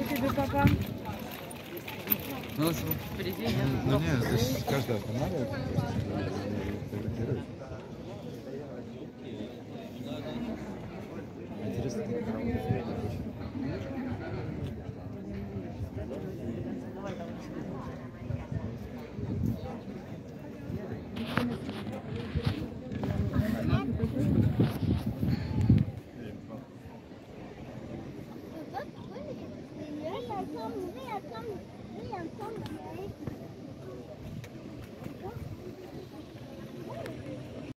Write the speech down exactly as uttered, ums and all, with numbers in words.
тебе, папа. Ну, впереди нет. Ну нет, здесь каждая останавливается. Фотографирует. Интересно, как это работает. Come, come, come, come, come, come.